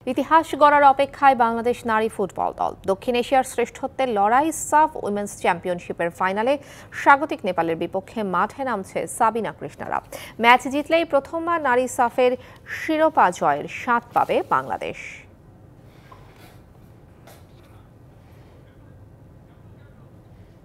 ইতিহাস গড়ার অপেক্ষায় বাংলাদেশ নারী ফুটবল দল। দক্ষিণ এশিয়ার শ্রেষ্ঠত্বের লড়াই সাফ উইমেন্স চ্যাম্পিয়নশিপের ফাইনালে স্বাগতিক নেপালের বিপক্ষে মাঠে নামছে সাবিনা কৃষ্ণারা। ম্যাচ জিতলেই প্রথমবার নারী সাফের শিরোপা জয়ের স্বাদ পাবে বাংলাদেশ।